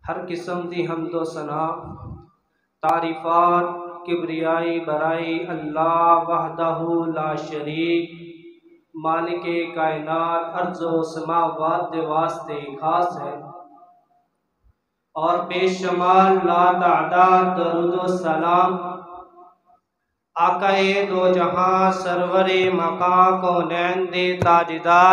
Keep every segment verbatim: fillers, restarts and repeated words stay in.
ہر قسم دی حمد و ثنا تعریفات کبریائی برائی اللہ وحدہ لا شریک مالک کائنات ارض و سماوات دے واسطے خاص ہے، اور بے شمار لا تعداد درود و سلام آقائے دو جہاں سرور مقام کونین دے تاجدار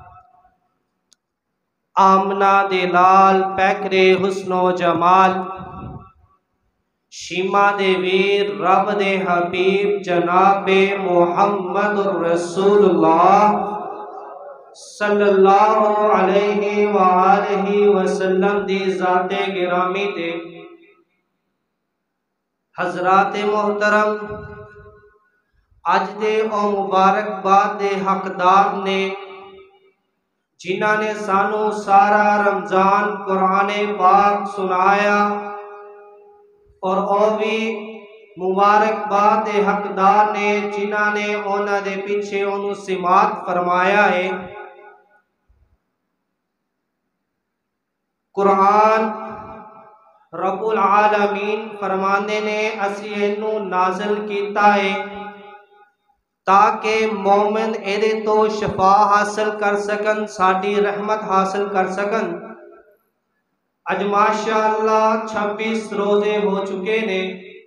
آمنہ دے لال پیکرے حسن و جمال شیما دے ویر رب دے حبیب جناب محمد رسول اللہ صلی اللہ علیہ وآلہ وسلم دی ذات گرامی تے حضرات محترم اج دے او مبارک باد دے حقدار نے جنہاں نے سانو سارا رمضان قرآن پاک سنایا، اور او بھی مبارک باد دے حقدار نے جنہاں نے اونا دے پیچھے انہوں سماعت فرمایا ہے۔ قرآن رب العالمین فرمانے نے اسی انہوں نازل کیتا ہے تاکہ مومن ایدے تو شفا حاصل کر سکن، ساڑی رحمت حاصل کر سکن۔ اج ماشاءاللہ چھبیس روزے ہو چکے نے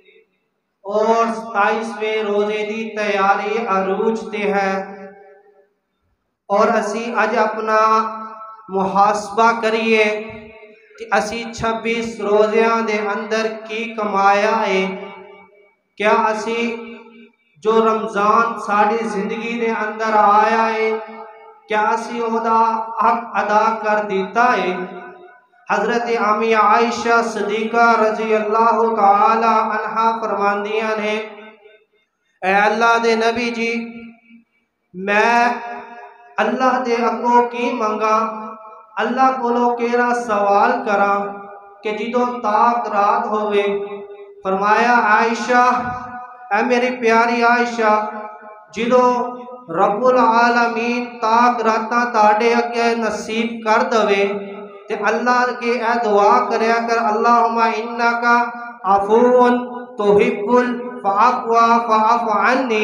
اور ستائیسویں روزے دی تیاری عروج تے ہے، اور اسی اج اپنا محاسبہ کریے کہ اسی چھبیس روزیاں دے اندر کی کمایا ہے۔ کیا اسی جو رمضان ساڑی زندگی دے اندر آیا ہے کیا اسی عہدہ حق ادا کر دیتا ہے؟ حضرت امی عائشہ صدیقہ رضی اللہ تعالی عنہ فرماندیاں نے، اے اللہ دے نبی جی میں اللہ دے اکو کی منگا، اللہ کولو کیرا سوال کرا کہ جدو تاک رات ہوئے؟ فرمایا عائشہ اے میری پیاری عائشہ جدو رب العالمین تاک راتاں تاڑے اگے نصیب کر دوے تے اللہ کے اے دعا کریا کر اللہم انکا عفون تحب الفعفو فعف عنی،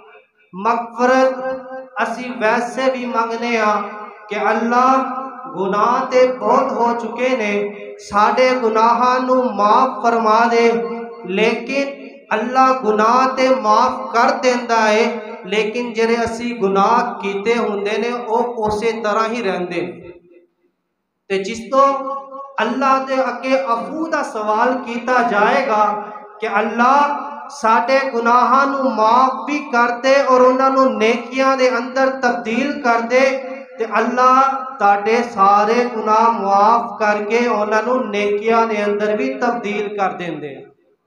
مغفرت اسی ویسے بھی مانگنے ہاں کہ اللہ گناہ تے بہت ہو چکے نے، ساڑے گناہاں نو معاف فرما دے، لیکن اللہ گناہ تے معاف کر دیندہ ہے لیکن جرے اسی گناہ کیتے ہوندے نے او اسے طرح ہی رہندے تے جس تو اللہ دے اگے عفو دا سوال کیتا جائے گا کہ اللہ ساڑے گناہاں نو معاف بھی کر دے اور انہاں نو نیکیاں دے اندر تبدیل کر دے تے اللہ تاڑے سارے گناہ معاف کر کے انہاں نو نیکیاں دے اندر بھی تبدیل کر دیں دے۔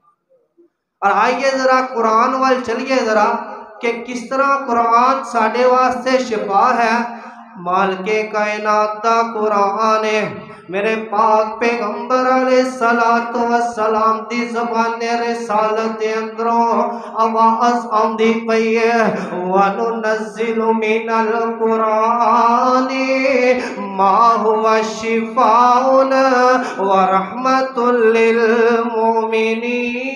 اور آئیے ذرا قرآن وال چلیے ذرا کہ کس طرح قرآن ساڑے واسطے شفا ہے۔ مالک کائنات دا قرآن ہے، میرے پاک پیغمبر علیہ السلام دی زبان رسالت اندروں آواز آمدی پئی ہے، وَنُنَزِّلُ مِنَ الْقُرْآنِ مَا هُوَ شِفَاءٌ وَرَحْمَةٌ لِّلْمُؤْمِنِينَ۔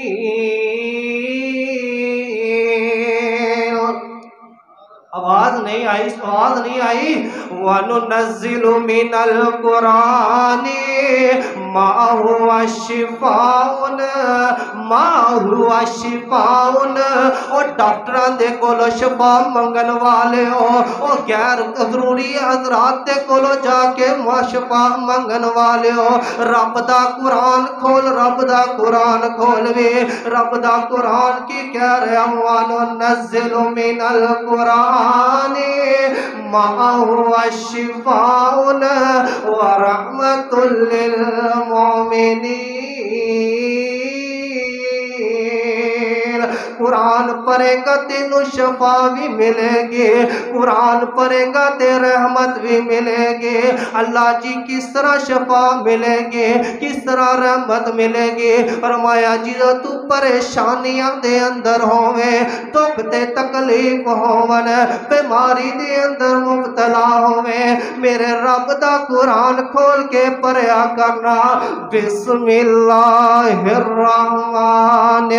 آواز نہیں آئی، آواز نہیں آئی۔ وَنُنَزِّلُ مِنَ الْقُرْآنِ مَا هُوَ شِفَاءٌ مَا هُوَ شِفَاءٌ، اور ڈاکٹران دے کولو شفا منگن والے ہو، اور غیر ضروری حضرات دے کولو جا کے شفا منگن والے ہو، رب دا قرآن کھول، رب دا قرآن کھول وے، رب دا قرآن کی کہہ رہے ہیں وَنُنَزِّلُ مِنَ الْقُرْآنِ مَا هُوَ شِفَاءٌ وَرَحْمَةٌ لِّلْمُؤْمِنِينَ۔ قرآن پڑھے گا تینوں شفا بھی ملے گی، قرآن پڑھے گا تے رحمت بھی ملے گی۔ اللہ جی کس طرح شفا ملے گی، کس طرح رحمت ملے گی؟ فرمایا جدو تو پریشانیاں دے اندر ہووے، دکھ تے تکلیف ہوون، بیماری دے اندر مبتلا ہووے، میرے رب دا قرآن کھول کے پڑھیا کرنا، بسم اللہ الرحمن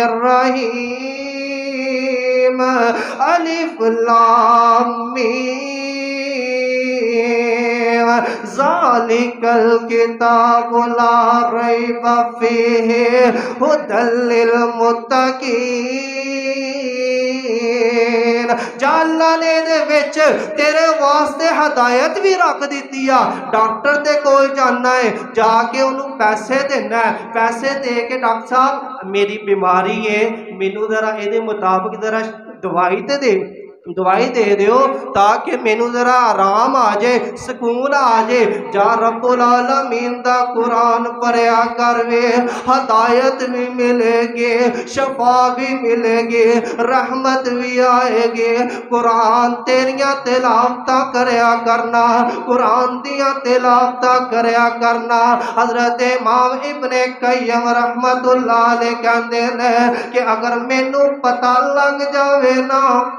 الرحیم، الف لام میم، ذالک الکتاب لا ریب فیہ ھدی للمتقین۔ جا اللہ نے دے وچ تیرے واسطے ہدایت بھی رکھ دیتی ہے۔ ڈاکٹر دے کول جانا ہے، جا کے انہوں پیسے دینا ہے، پیسے دے کے ڈاکٹر صاحب میری بیماری ہے، مینوں ذرا اے دے مطابق ذرا دوائی تے دے دوائی دے دیو تاکہ مینوں ذرا آرام آ جائے، سکون آ جائے۔ جا رب العالمین دا قرآن پڑھیا کروے، ہدایت بھی ملے گی، شفا بھی ملے گی، رحمت بھی آئے گی۔ قرآن تیریاں تلاوتاں کریا کرنا، قرآن دیاں تلاوتاں کریا کرنا۔ حضرت امام ابن قیم رحمت اللہ علیہ کہندے نے کہ اگر مینوں پتہ لگ جاوے نا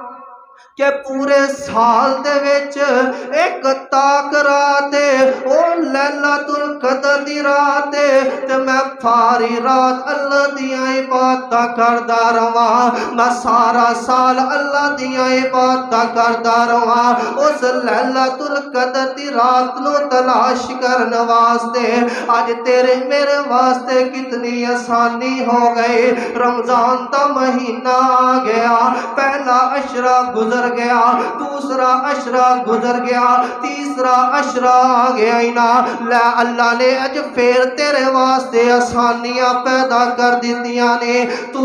کہ پورے سال دے وچ ایک تاک رات او لیلۃ القدر دی رات تے میں ساری رات اللہ دیاں عبادتاں کردا رہواں، میں سارا سال اللہ دیاں عبادتاں کردا رہواں، اس لیلۃ القدر دی رات نو تلاش کرن واسطے اج تیرے میرے واسطے کتنی آسانی ہو گئی۔ رمضان دا مہینہ آ گیا، پہلا عشرہ گزر گیا، دوسرا عشرہ گزر گیا، تیسرا عشرہ آ گیا ہی نا، لے اللہ نے اج پھر تیرے واسطے آسانیاں پیدا کر دیتیاں نے۔ تو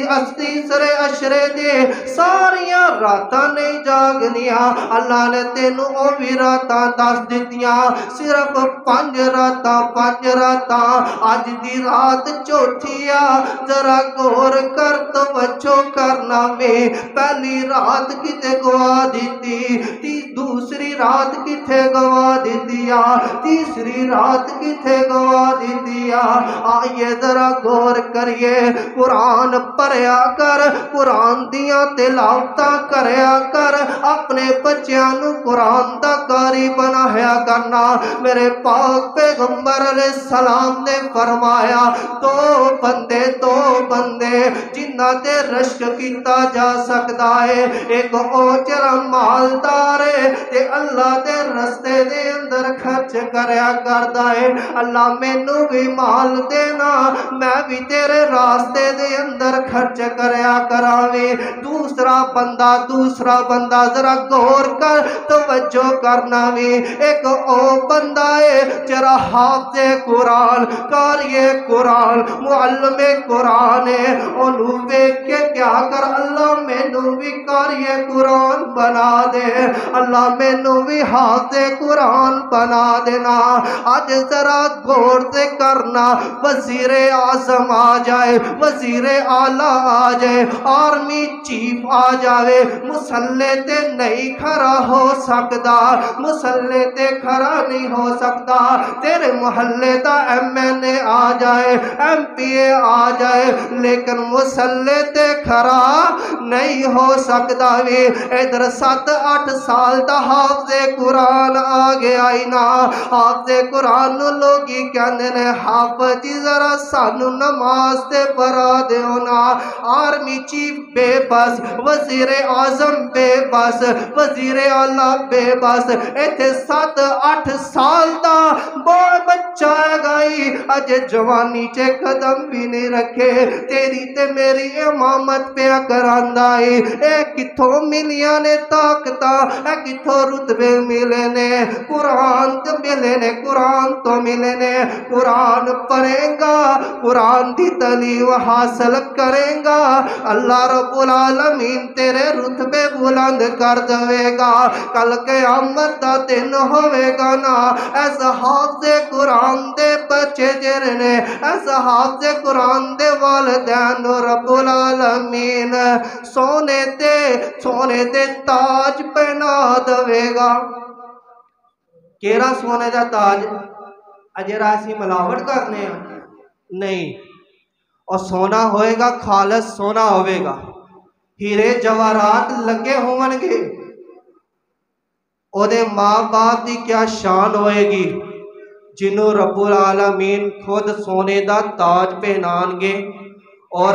تیسرے عشرے دے ساریاں راتاں نہیں جاگنیاں، اللہ نے تینوں او بھی راتاں دس دیتیاں، صرف پانچ راتاں پانچ راتاں اج دی رات چوتھی آ، ذرا غور کر توجہ کرنا میں، پہلی رات کتے گوا دیتی، دوسری رات کتے گوا دیتی، تیسری رات کتے گوا دیتی۔ آئیے ذرا غور کریے، قرآن پڑھیا کر، قرآن دیاں تلاوتاں کریا کر، اپنے بچیاں نو قرآن دا قاری بنایا کرنا۔ میرے پاک پیغمبر علیہ السلام نے فرمایا دو بندے دو بندے جنہ تے رشک کیتا جا سکتا ہے، ایک او جرا مالدار ہے تے اللہ دے رستے دے اندر خرچ کریا کردا ہے، اللہ مینوں بھی مال دینا، میں بھی تیرے راستے دے اندر خرچ کریا کراویں۔ دوسرا بندہ دوسرا بندہ ذرا غور کر توجہ کرنا وی، ایک او بندہ ہے جرا حافظ قرآن، قاری قرآن، معلم قرآن ہے، انہوں ویکھ کے کیا کر اللہ مینوں بھی قاری قرآن بنا دے، اللہ مینوں بھی حافظ قرآن بنا دینا۔ آج ذرا غور سے کرنا، وزیر اعظم آ جائے، وزیر اعلیٰ آ جائے، آرمی چیف آ جائے، مسلح تے نہیں کھڑا ہو سکتا، مسلح تے کھڑا نہیں ہو سکتا، تیرے محلے دا ایم این اے آ جائے، ایم پی اے آ جائے، لیکن مسلح تے کھڑا نہیں ہو سکتا وی۔ ادھر سات آٹھ سال دا حافظ قرآن آ گیا ہی نا، حافظ قرآن لوگی کہنے نے حافظ جی ذرا سانو نماز تے پڑھا دیو نا، آرمی چیف بے بس، وزیر اعظم بے بس، وزیر اعلیٰ بے بس، ایتھے سات آٹھ سال دا بوڑ بچہ گئی اج جوانی چے قدم بھی نہیں رکھے، تیری تے میری امامت پہ کراندا ہے، اے کتھوں ملیاں نے طاقتاں، اے کتھوں رتبے ملے نے، قرآن تو ملے نے، قرآن تو ملے نے، قرآن پڑھے گا، قرآن دی تعلیم حاصل کرے گا، اللہ رب العالمین تیرے رتبے بلند کر دے گا، کل قیامت دا دن ہوئے گا نا، ایسا حافظ قرآن دے بچے جڑے نے اس حافظ قرآن دے والدین رب العالمین سونے تے سونے تے تاج پہنا دے گا۔ کیڑا سونے دا تاج؟ اجرا اسی ملاوٹ کرنے ہیں نہیں، اور سونا ہوئے گا خالص سونا ہوئے گا، ہیرے جواہرات لگے ہون گے۔ او دے ماں باپ دی کیا شان ہوئے گی جنہوں رب العالمین خود سونے دا تاج پہنان گے۔ اور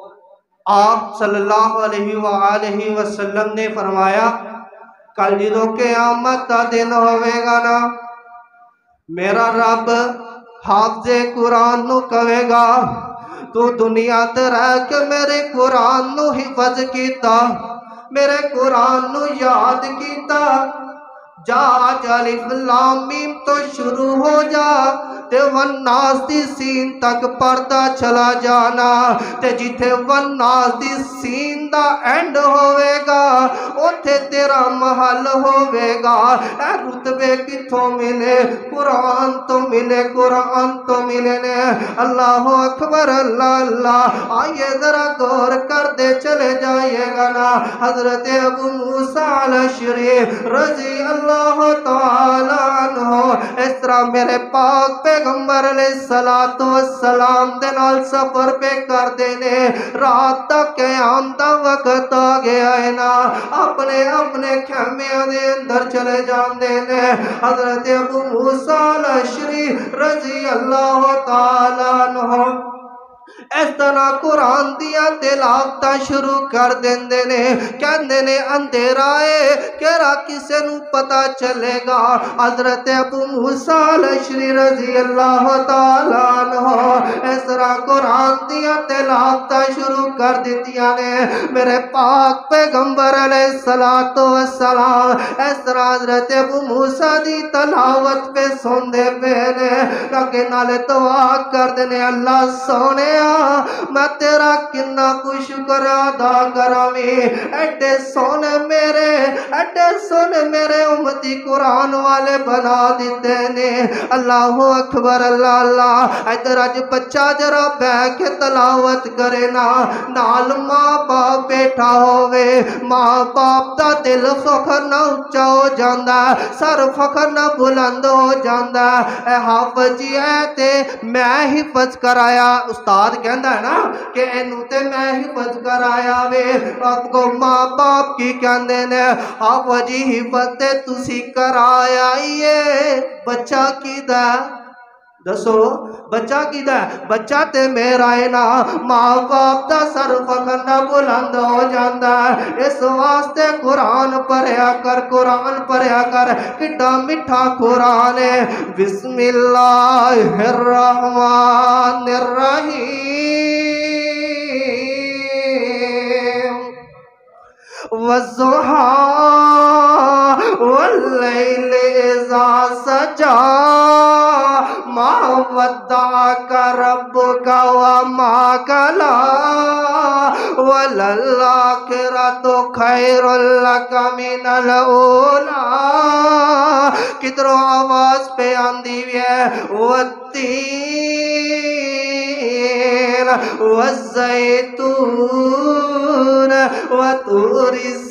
آپ صلی اللہ علیہ وآلہ وسلم نے فرمایا کل جدو قیامت دا دن ہوئے گا نا، میرا رب حافظ قرآن نو کہے گا تو دنیا تے رہ کے میرے قرآن نو حفظ کیتا، میرے قرآن نو یاد کیتا، جا الف لام میم تو شروع ہو جا تے والناس دی سین تک پڑھتا چلا جانا، تے جتھے والناس دی سین دا اینڈ ہوئے گا اوتھے تیرا محل ہوئے گا۔ اے رتبے کتھوں ملے؟ قرآن تو ملے، قرآن تو ملے نے۔ اللہ اکبر اللہ اللہ، آئیے ذرا غور کر دے چلے جائیے گا نا۔ حضرت ابو موسیٰ الاشعری رضی اللہ تعالیٰ عنہ اس طرح میرے پاک پیغمبر علیہ السلام دے نال سفر پہ کر دینے، رات تک قیام دا وقت آ گیا ہے نا، اپنے اپنے خیمیاں دے اندر چلے جان دینے۔ حضرت ابو موسیٰ الاشعری رضی اللہ تعالیٰ عنہ اس طرح قرآن دیا تلاوتاں شروع کر دیندے نے، کہندے نے اندھیرا ہے کہڑا کسے نو پتا چلے گا۔ حضرت ابو موسیٰ الاشعری رضی اللہ تعالیٰ عنہ اس طرح قرآن دیا تلاوتاں شروع کر دیتیاں نے، میرے پاک پیغمبر علیہ السلام اس طرح حضرت ابو موسیٰ دی تلاوت پہ سن دے پینے، کہ نالے دعا کر دینے اللہ سونے میں تیرا کنا کو شکر ادا کراوی، ایڈے سونے میرے ایڈے سونے میرے امتی قرآن والے بنا دیتے نے۔ اللہ اکبر اللہ اللہ، ادھر اج بچہ جرا بہ کے تلاوت کرے نا، نال ماں باپ بیٹھا ہوئے، ماں باپ دا دل فخر نہ اچھا ہو جاندہ، سر فخر نہ بلند ہو جاندہ۔ اے حافظ جی اے تے میں حفظ کرایا، استاد کہندہ ہے نا کہ اینو تے میں حفظ کرایا وے، آپ کو ماں باپ کی کہندے نے حافظ جی حفظ تے تسی کرایا یہ بچہ کی دا دسو بچہ کی دا بچہ تے میرا ہے نا، ماں باپ دا سر فخر نہ بلند ہو جاندہ۔ اس واسطے قرآن پڑھیا کر، قرآن پڑھیا کر، کٹا مٹھا قرآن ہے۔ بسم اللہ الرحمن الرحیم والضحیٰ واللیل اذا سجا ما ودعک ربک وما قلی وللآخرۃ خیر لک من الاولی۔ کدھروں آواز پہ آندی ہے والتین والزیتون وطور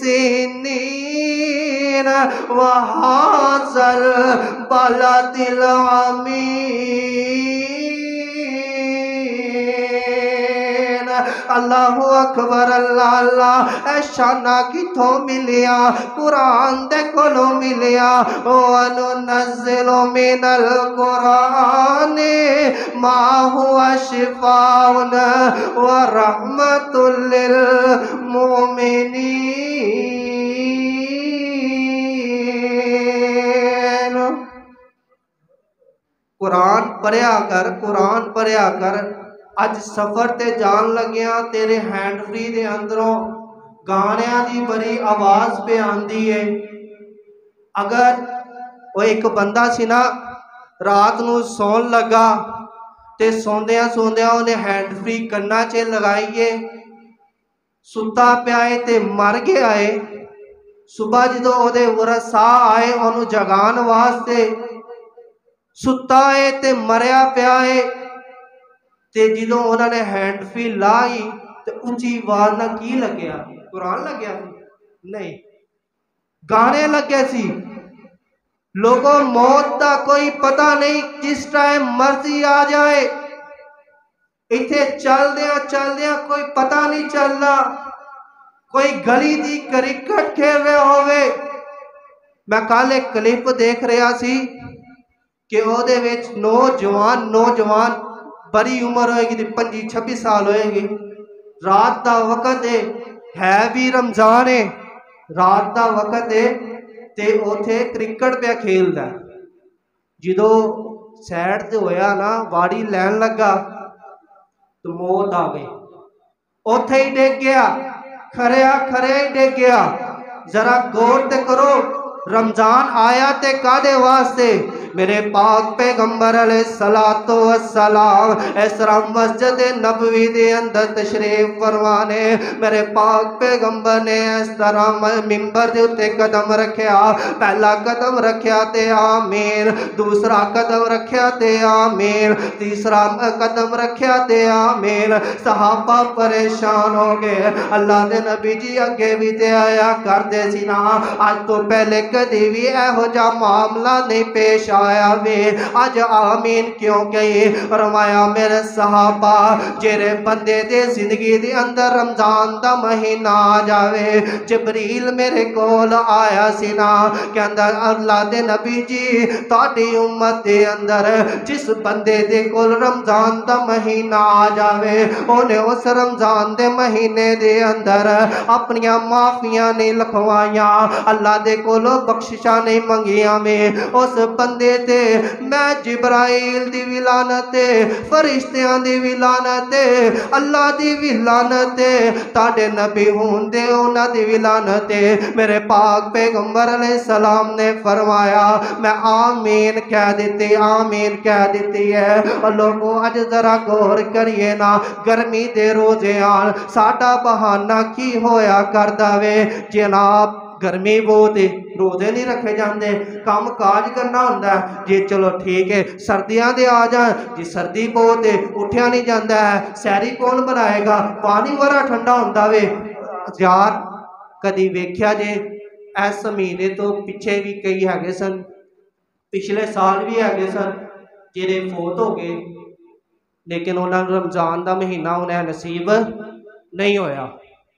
سینین وہذا البلد الامین۔ اللہ اکبر اللہ اللہ، اے شانہ کتھوں ملیا؟ قرآن دے کولو ملیا۔ وَنُنَزِّلُ مِنَ الْقُرْآنِ مَا هُوَ شِفَاءٌ وَرَحْمَةٌ لِّلْمُؤْمِنِينَ۔ قرآن پڑھیا کر، قرآن پڑھیا کر۔ اج سفر تے جان لگیاں تیرے ہینڈ فری دے اندروں گانیاں دی بڑی آواز پہ آندی ہے۔ اگر وہ ایک بندہ سی نا رات نو سون لگا تے سوندیاں سوندیاں انہیں ہینڈ فری کرنا چے لگائیے، ستا پہ آئے تے مر گئے آئے، صبح جدو او دے ورثاء آئے انہوں جگان واسطے ਸੁੱਤਾ ਏ ਤੇ ਮਰਿਆ ਪਿਆ ਏ। ਤੇ ਜਦੋਂ ਉਹਨਾਂ ਨੇ ਹੈਂਡ ਫੀ ਲਾਈ ਤੇ ਉੱਚੀ ਆਵਾਜ਼ ਨਾਲ ਕੀ ਲੱਗਿਆ? ਕੁਰਾਨ ਲੱਗਿਆ ਸੀ? ਨਹੀਂ, ਗਾਣੇ ਲੱਗੇ ਸੀ। ਲੋਗੋਂ ਮੌਤ ਦਾ ਕੋਈ ਪਤਾ ਨਹੀਂ, ਜਿਸ ਟائم مرضی آ جائے ਇੱਥੇ ਚਲਦਿਆਂ ਚਲਦਿਆਂ ਕੋਈ ਪਤਾ ਨਹੀਂ ਚੱਲਦਾ। ਕੋਈ ਗਲੀ ਦੀ ਕ੍ਰਿਕਟ ਖੇਡ ਰਿਹਾ ਹੋਵੇ। ਮੈਂ ਕੱਲ ਇੱਕ ਕਲਿੱਪ ਦੇਖ ਰਿਹਾ ਸੀ ਕਿ ਉਹਦੇ ਵਿੱਚ ਨੌਜਵਾਨ ਨੌਜਵਾਨ ਬੜੀ ਉਮਰ ਹੋਏਗੀ ਤੇ ਪੱਚੀ ਛੱਬੀ ਸਾਲ ਹੋਏਗੀ। ਰਾਤ ਦਾ ਵਕਤ ਹੈ, ਹੈ ਵੀ ਰਮਜ਼ਾਨ ਹੈ, ਰਾਤ ਦਾ ਵਕਤ ਹੈ ਤੇ ਉੱਥੇ ਕ੍ਰਿਕਟ ਪਿਆ ਖੇਲਦਾ। ਜਦੋਂ ਸਾਈਡ ਤੇ ਹੋਇਆ ਨਾ, ਵਾੜੀ ਲੈਣ ਲੱਗਾ ਤੇ ਮੌਤ ਆ ਗਈ। ਉੱਥੇ ਹੀ ਡਿੱਗ ਗਿਆ, ਖਰਿਆ ਖਰਿਆ ਹੀ ਡਿੱਗ ਗਿਆ। ذرا غور تے کرو، رمضان آیا تے کادے واسطے؟ میرے پاک پیغمبر علیہ الصلوۃ والسلام اس طرح مسجد نبوی دے اندر تشریف فرمانے، میرے پاک پیغمبر نے اس طرح منبر دے اتے قدم رکھیا۔ پہلا قدم رکھیا تے آمین، دوسرا قدم رکھیا تے آمین، تیسرا قدم رکھیا تے آمین۔ صحابہ پریشان ہو گئے، اللہ دے نبی جی اگے بھی تے آیا کر دے سی نا، آج تو پہلے کدی بھی اے ہو جا معاملہ نہیں پیش آیا وے، آج آمین کیوں گئی؟ فرمایا میرے صحابہ جیرے بندے دے زندگی دے اندر رمضان دا مہینہ آ جاوے، جبریل میرے کول آیا سی نا کہ اندر اللہ دے نبی جی تاڑی امت دے اندر جس بندے دے کول رمضان دا مہینہ آ جاوے، انہیں اس رمضان دے مہینے دے اندر اپنیاں معافیاں نہیں لکھوائیاں، اللہ دے کولو بخششاں نہیں منگیاں میں، اس بندے تے میں جبرائیل دی بھی لعنت تے، فرشتیاں دی بھی لعنت تے، اللہ دی بھی لعنت تے، تاڑے نبی ہون دے انہاں دی بھی لعنت تے۔ میرے پاک پیغمبر علیہ السلام نے فرمایا میں آمین کہہ دیتی، آمین کہہ دیتی ہے۔ اور لوگوں اج ذرا غور کریے نا، گرمی دے روزے آن ساڑا بہانہ کی ہویا کردا وے؟ جناب گرمی بہت ہے، روزے نہیں رکھے جاندے، کام کاج کرنا ہوندہ ہے جی، چلو ٹھیک ہے سردیاں دے آ جائیں جی، سردی بہت ہے اٹھیا نہیں جاندہ ہے، سیری کون بنائے گا، پانی بڑا ٹھنڈا ہوندہ وے۔ یار کدی ویکھیا جے ایس مہینے تو پیچھے بھی کئی ہے گے سن، پچھلے سال بھی ہے گے سن جیرے فوت ہو گئے، لیکن انہاں رمضان دا مہینہ انہیں نصیب نہیں ہویا۔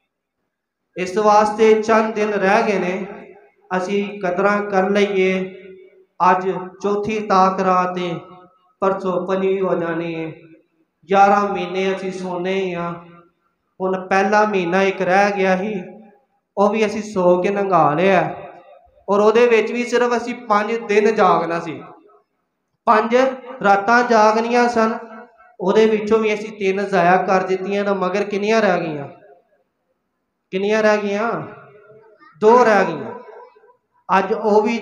اس واسطے چند دن رہ گئے نے، اسی قدرہ کر لئیے۔ آج چوتھی تاک راتے پرسوں پنجویں ہو جانی ہے، گیارہ مہینے اسی سونے ہی ہاں، ان پہلا مہینہ ایک رہ گیا ہی، وہ بھی اسی سو کے ننگا لیا ہے، اور وہ دے ویچ بھی صرف اسی پانچ دن جاگنا سی، پانچ راتاں جاگنیاں سن، وہ دے ویچوں بھی اسی تین ضائع کر دیتی ہیں، مگر کنیاں رہ گئیاں؟ کنیاں رہ گئیاں؟ دو رہ گئیاں۔ آج وہ بھی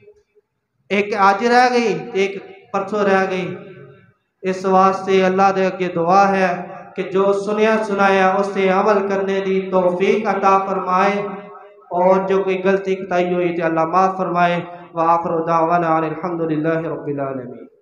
ایک آج رہ گئی ایک پرسوں رہ گئی۔ اس واسطے اللہ دے کے دعا ہے کہ جو سنیا سنایا اس سے عمل کرنے دی توفیق عطا فرمائے، اور جو کوئی غلطی کتائی ہوئی تھی اللہ معاف فرمائے۔ وآخر دعوانا الحمدللہ رب العالمین۔